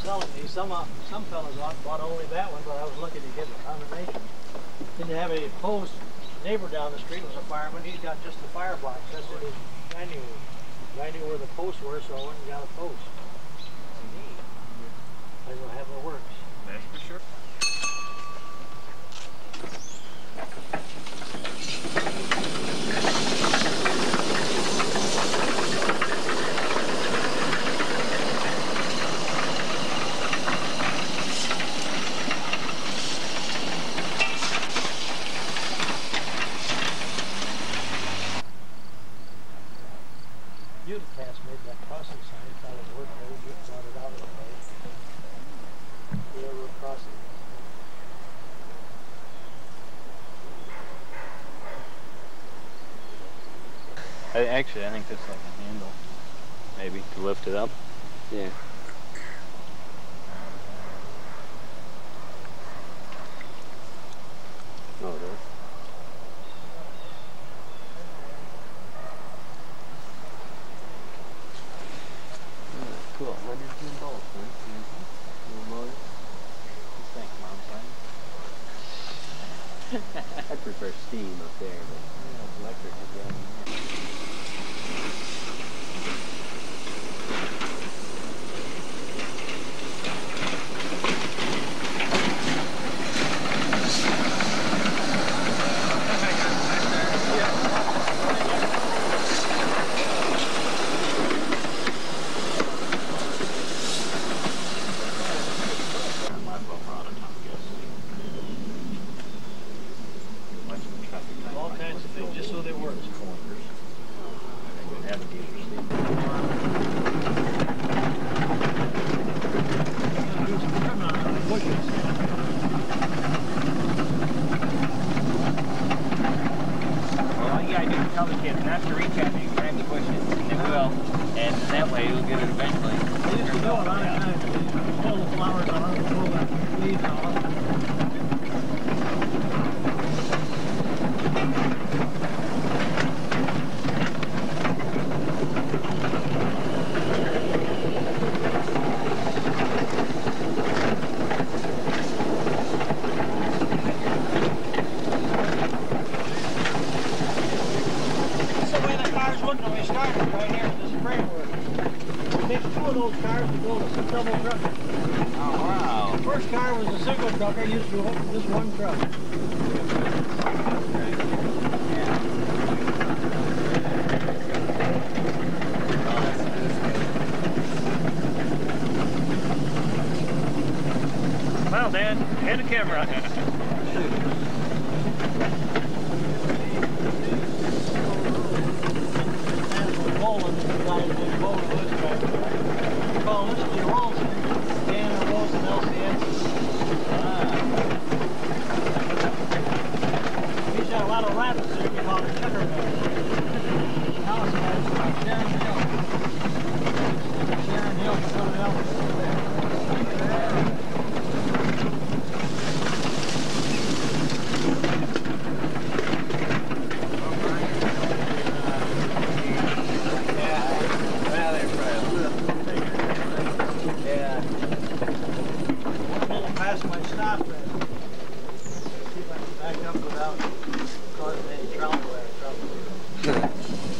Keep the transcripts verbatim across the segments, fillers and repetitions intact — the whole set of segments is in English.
telling me some uh, some fellas bought only that one, but I was looking to get a combination. Didn't have any post. Neighbor down the street was a fireman. He's got just the firebox. That's what his I knew. I knew where the posts were, so I went and got a post. I don't have what works. That's for sure. Unicast made that crossing sign, thought it worked, they just brought it out of the way. The railroad crossing. I, actually, I think that's like a handle, maybe, to lift it up. Yeah. Oh, there. Cool. one hundred ten volts, man. Mm-hmm. Little motor. Just think, Mom, son. I prefer steam up there, but you know, electric is running here. All kinds of things, just so they work. Well, all you gotta do is tell the kids not to reach out and grab the bushes, and they will. And that way you'll get it eventually. They used to do it a lot of times. They used to pull the flowers on and pull the leaves off. Look, when we started right here at this framework. It takes two of those cars to build a double truck. Oh, wow. The first car was a single trucker, used to hold this one truck. Well, Dan, and the camera. Call this the rolls, Dan and Rose and L C S. He's got a lot of rabbits there, we call it checker rabbits. House guys, Sharon Hill. Sharon Hill from Philadelphia. My stop there. See if I can back up without causing any trouble there. Trouble.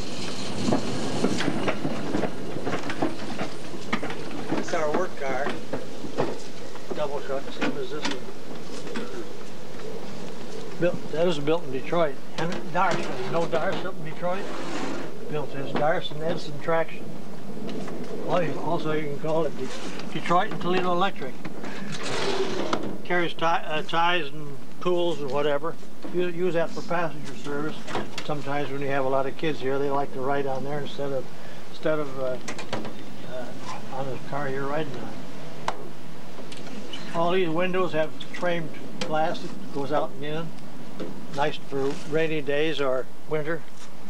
This is our work car. Double truck, same as this one. Built, that was built in Detroit. And Darce, you know Darce up in Detroit? Built this Darce and Edson Traction. Also, you can call it Detroit and Toledo Electric. Carries tie, uh, ties and pools and whatever. You use that for passenger service. Sometimes when you have a lot of kids here, they like to ride on there instead of instead of uh, uh, on the car you're riding on. All these windows have framed glass that goes out and in. Nice for rainy days or winter.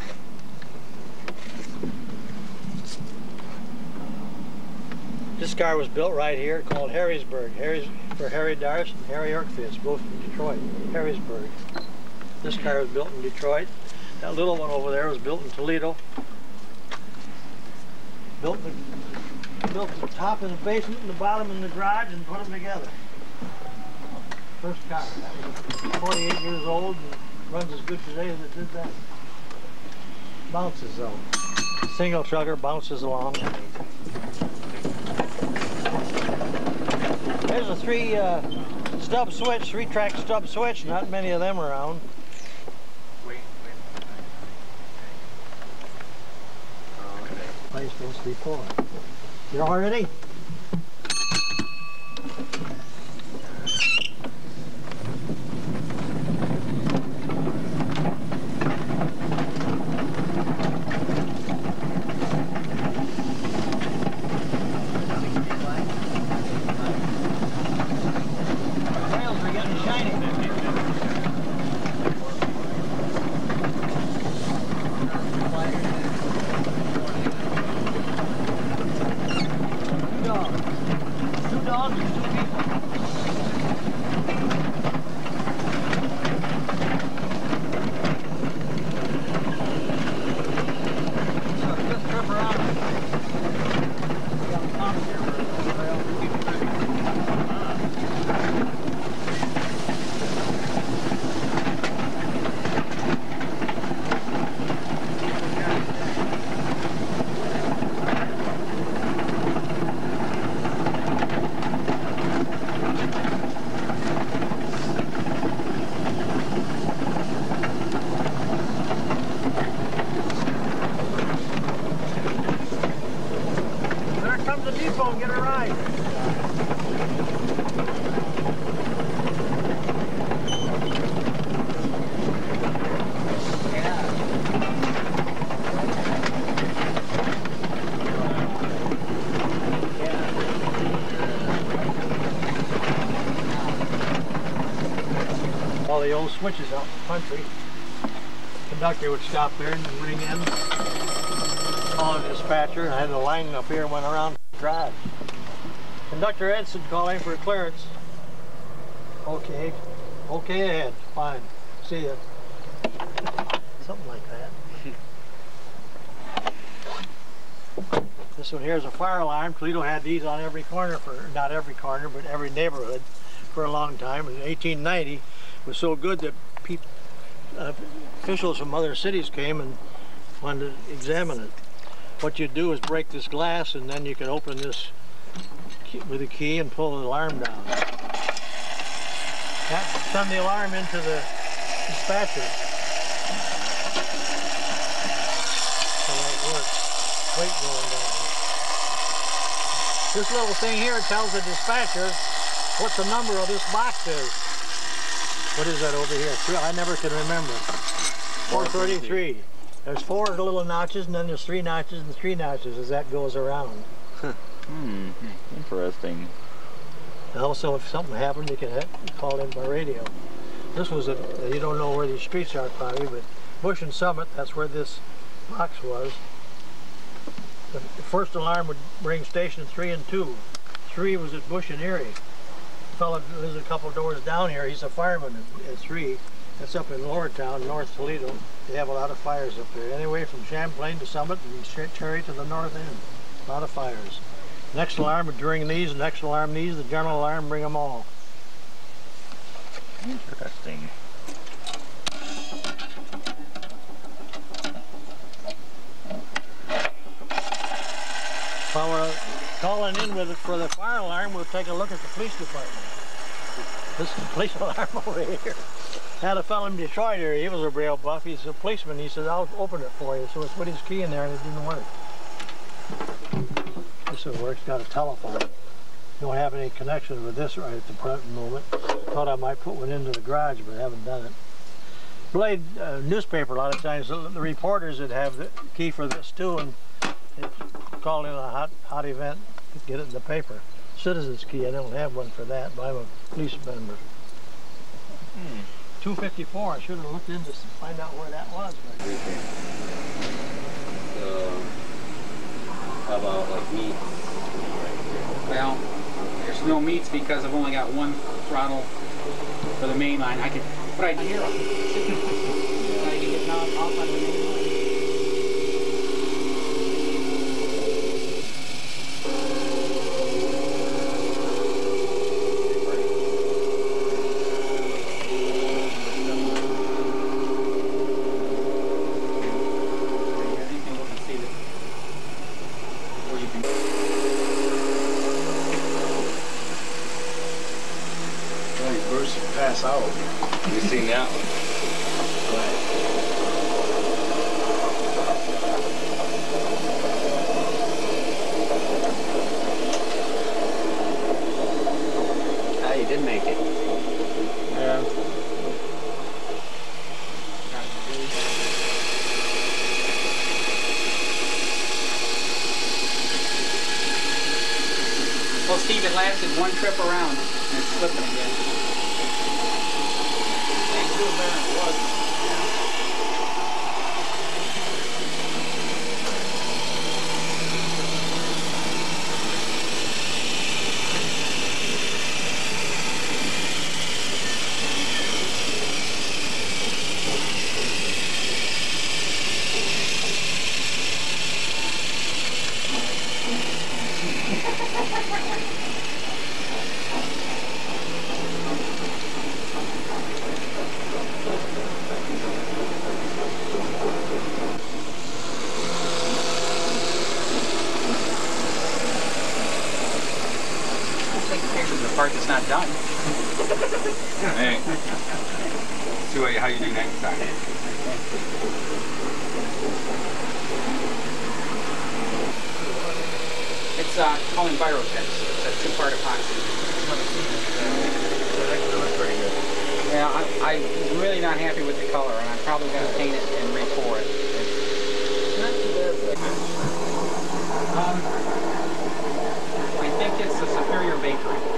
This car was built right here, called Harrisburg. Harry's, for Harry Darce and Harry Orkfitz, both from Detroit. Harrisburg. This car was built in Detroit. That little one over there was built in Toledo. Built in the built the top in the basement and the bottom in the garage and put them together. First car. That was forty-eight years old and runs as good today as it did then. Bounces though. Single chugger bounces along. There's a three uh, stub switch, three track stub switch. Not many of them around. Wait, wait. Place supposed to be four. You all ready? Get a ride. All the old switches out in the country. Conductor would stop there and ring in. Call the dispatcher, and I had a line up here and went around the garage. Conductor Edson calling for clearance. Okay. Okay ahead. Fine. See ya. Something like that. This one here is a fire alarm. Toledo had these on every corner for, not every corner, but every neighborhood for a long time. In eighteen ninety, it was so good that people, uh, officials from other cities came and wanted to examine it. What you do is break this glass, and then you can open this key with a key and pull the alarm down. That send the alarm into the dispatcher. So that works. Weight going down. This little thing here tells the dispatcher what the number of this box is. What is that over here? I never can remember. four thirty-three. There's four little notches, and then there's three notches and three notches as that goes around. Hmm, interesting. And also, if something happened, you can call in by radio. This was a, you don't know where these streets are probably, but Bush and Summit, that's where this box was. The first alarm would ring station three and two. Three was at Bush and Erie. The fellow lives a couple doors down here, he's a fireman at, at three. That's up in Lower Town, North Toledo. They have a lot of fires up there. Anyway, from Champlain to Summit and Cherry to the north end. A lot of fires. Next alarm would ring these, next alarm these, the general alarm bring them all. Interesting. While we're calling in with it for the fire alarm, we'll take a look at the police department. This is the police alarm over here. Had a fellow in Detroit here, he was a real buff, he's a policeman, he said, I'll open it for you. So it's put his key in there and it didn't work. This one works, got a telephone. Don't have any connection with this right at the present moment. Thought I might put one into the garage, but I haven't done it. Blade uh, newspaper, a lot of times, the, the reporters would have the key for this too, and it called in a hot, hot event to get it in the paper. Citizen's key, I don't have one for that, but I'm a police member. Hmm. two fifty-four, I should have looked into to find out where that was. So, how about like meat? Well, there's no meats because I've only got one throttle for the main line. I could, but I hear them. I can get knocked off on the main line. pass out. You seen that one? Ah, you did make it. Yeah. Well, Steve, it lasted one trip around and it's slipping again. Thanks to a better than it was. Part that's not done. Hey. See what, how you do next time. It's uh, called Envirotex. It's a two-part epoxy. Yeah, I, I'm really not happy with the color, and I'm probably going to paint it and re-pour it. It's not too bad. Um, I think it's the Superior Bakery.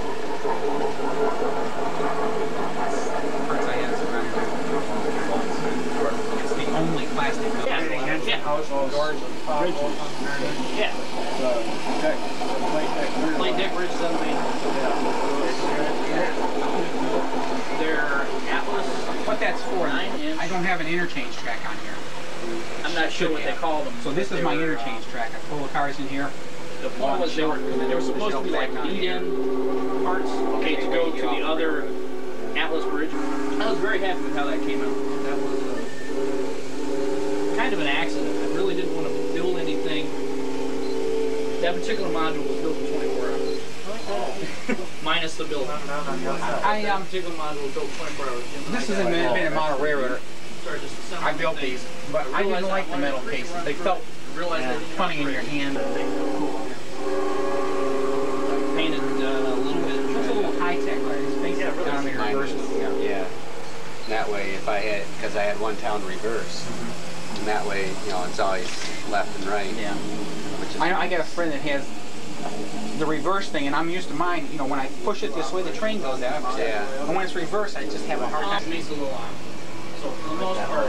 Parts I have around here. It's the only plastic building. Yeah, yeah. Household doors and bridges. Yeah. Plate deck bridges on the They're Atlas. What that's for? Nine inch. I don't have an interchange track on here. I'm not sure what they call them. So this is my interchange track. I pull the cars in here. The one was they were, they were supposed to be like lead-in parts, okay, to go to the other Atlas bridge. I was very happy with how that came out. That was uh, kind of an accident. I really didn't want to build anything. That particular module was built in twenty-four hours. Oh. Minus the building. I um. That particular module was built in twenty-four hours. This has been a model railroader. I built these, but I didn't like the metal cases. They felt yeah. funny in your hand. Painted uh, a little bit. It's a little high tech, right? It's basically yeah, really. down the reverse. Yeah. yeah. That way, if I had, because I had one town reverse, mm-hmm. and that way, you know, it's always left and right. Yeah. Which is I, nice. I got a friend that has the reverse thing, and I'm used to mine. You know, when I push it this way, the train goes out. Yeah. And when it's reversed, I just have a hard time. Makes a little off. So for the most part,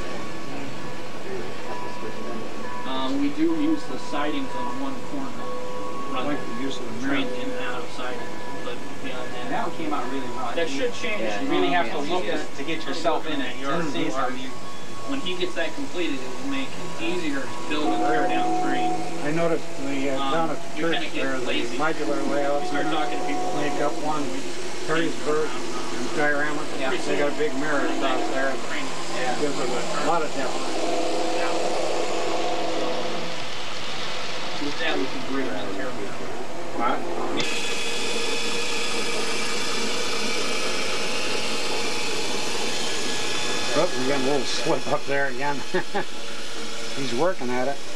um, we do use the sidings on one corner. Run the use of the trains in and out of sidings, but beyond that, That one came out really well. that should change. Yeah. You really have Yeah. to look Yeah. to get yourself in it. Your To see something. when he gets that completed, it will make it easier to build and tear down trains. I noticed the uh, Um, down at the we church kinda get there, the lazy. modular We layouts, start talking to people like make up one Perrysburg diorama. Yeah. They got a big mirror across there. trains. Yeah. Gives it a lot of depth. With that, we can bring that tear down. What? Oh, we got a little slip up there again. He's working at it.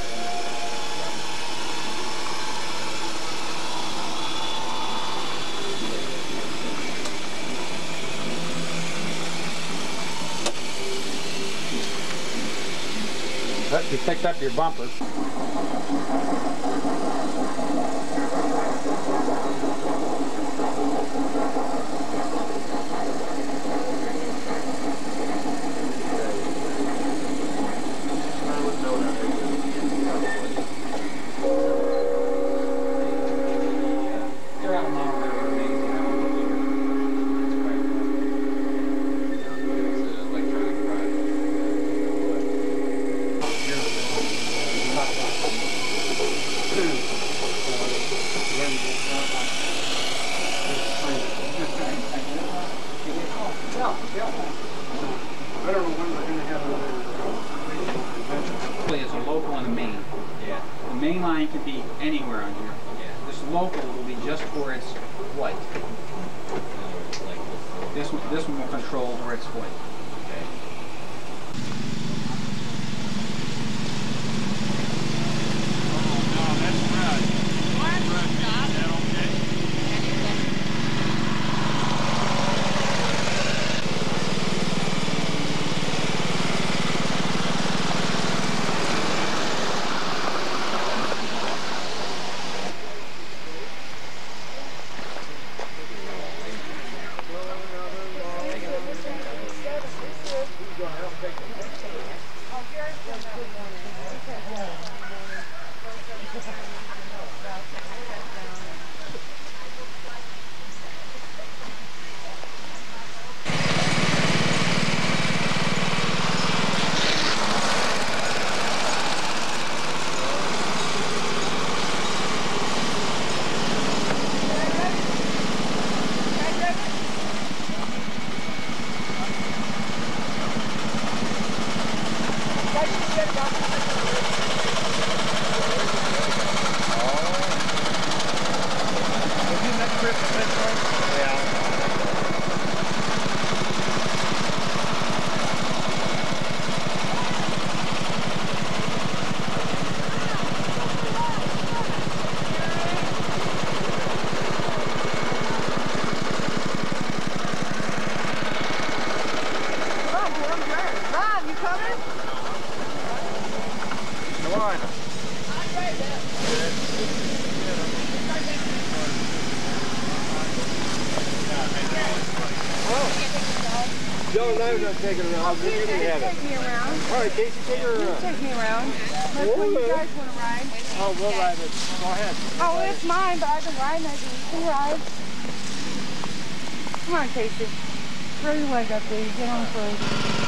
But you picked up your bumper. They're out now. They're amazing. I don't know what they're doing. It's quite I don't know when we're going to have another As a local on the main. Yeah. The main line could be anywhere on here. Yeah. This local will be just for its white. Like this. This one, this one will control where it's going. Okay. Oh, no, that's right. What? Is that okay? Joe and I are going to take it around. Oh, you can take me around. All right, Casey, take her around. Take me around. That's when you guys want to ride. Oh, we'll ride it. Go ahead. Oh, it's mine, but I've been riding it. You can ride. Come on, Casey. Throw your leg up there. You get on first.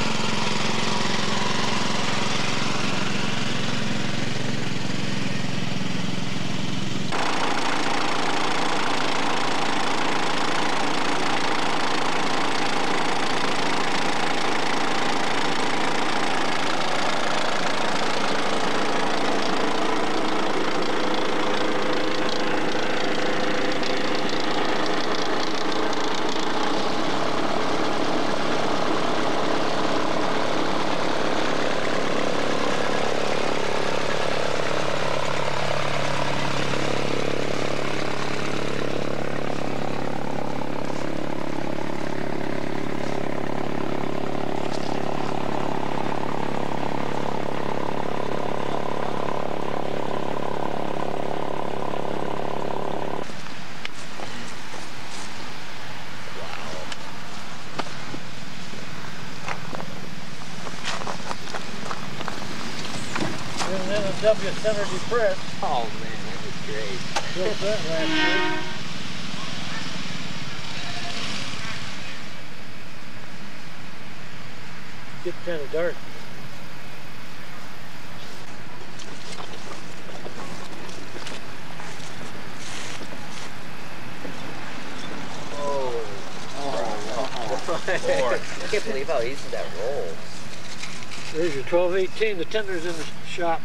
W Center depressed. Oh man, that was great. Built that last year. Getting kind of dark. Oh, oh, Lord. I can't believe how easy that rolls. There's your twelve eighteen. The tender's in the shop.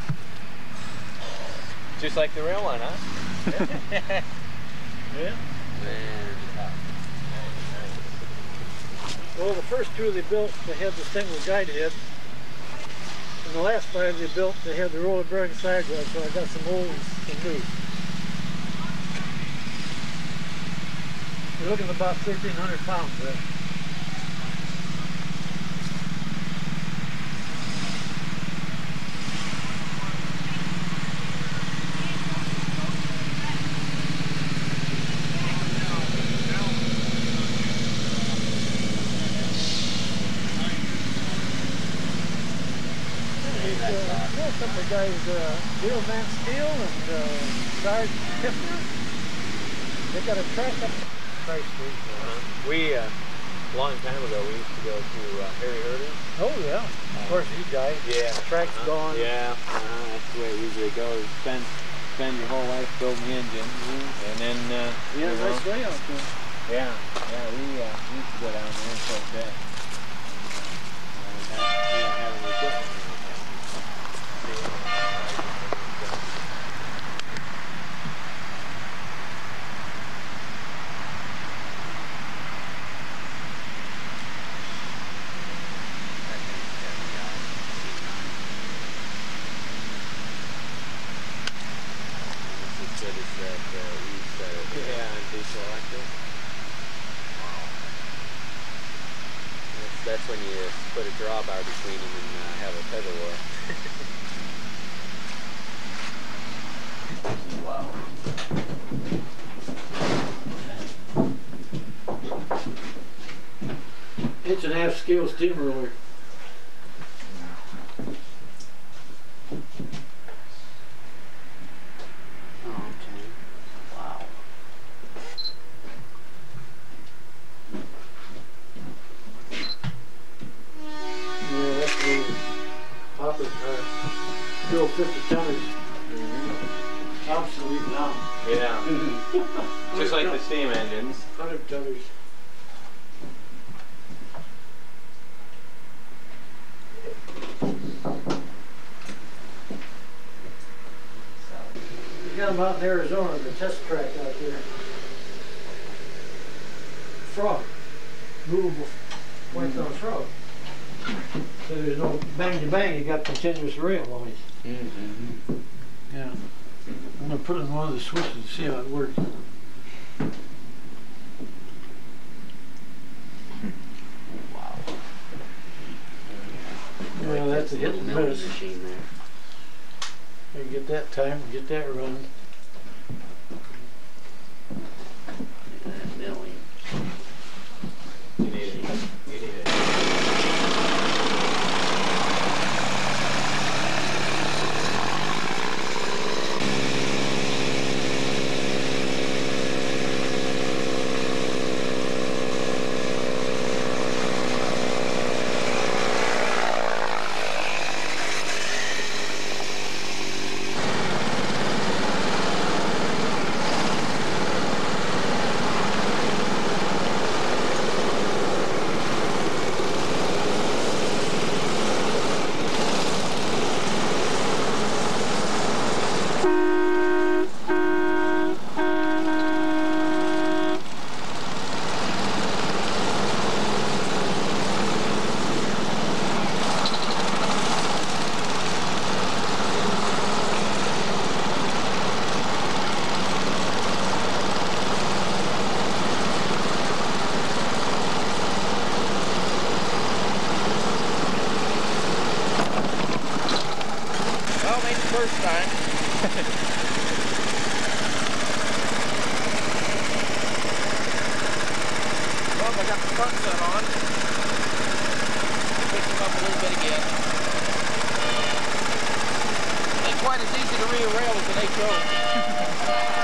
Just like the real one, huh? Yeah. Man. Well, the first two they built, they had the single guide head. And the last five they built, they had the roller bearing sidewalk, so I got some old and some new. You're looking at about thirteen hundred pounds there. A couple of guys, uh, Bill Van Steel and uh, Sarge Tiffner, they got a track up Price Street. Uh-huh. We, uh, a long time ago, we used to go to uh, Harry Herder's. Oh yeah, of course he died. Yeah. The track's uh-huh. gone. Yeah, uh-huh. That's the way it usually goes. Spend, spend your whole life building the engine, mm-hmm. and then, uh, Yeah, you know, nice layout too. Yeah, yeah, we, uh, we used to go down there quite a bit. And, uh, we don't have any equipment. noticed that uh, we set it. Yeah, on diesel electric. That's, that's when you put a drawbar between them and uh, have a tug of war. Wow. It's an half scale steamroller. Oh, okay. Wow. Yeah, that's really hopper car. Still fifty tonners. Obsolete now. Yeah. Just like the steam engines. Hundred tonners. We got them out in Arizona, the test track out there. Frog. Movable points on a frog. So there's no bang to bang, you got continuous rail always. Mm-hmm. Yeah. I'm gonna put it in one of the switches to see how it works. Wow. Well, that's a hit and Milling miss. machine there. You get that time, get that running. Look at that milling. You need it. You need it. First time. Well, I got the front set on. Pick them up a little bit again. Ain't quite as easy to re-rail as an H O.